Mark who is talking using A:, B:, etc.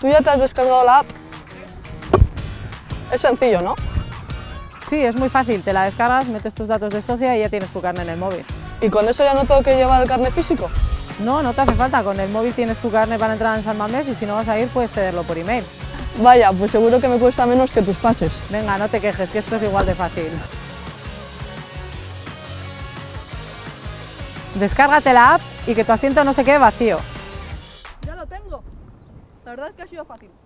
A: ¿Tú ya te has descargado la app? Es sencillo, ¿no?
B: Sí, es muy fácil, te la descargas, metes tus datos de socia y ya tienes tu carné en el móvil.
A: ¿Y con eso ya no tengo que llevar el carnet físico?
B: No, no te hace falta, con el móvil tienes tu carné para entrar en San Mamés y si no vas a ir puedes tenerlo por email.
A: Vaya, pues seguro que me cuesta menos que tus pases.
B: Venga, no te quejes, que esto es igual de fácil. Descárgate la app y que tu asiento no se quede vacío.
A: Ya lo tengo. La verdad es que ha sido fácil.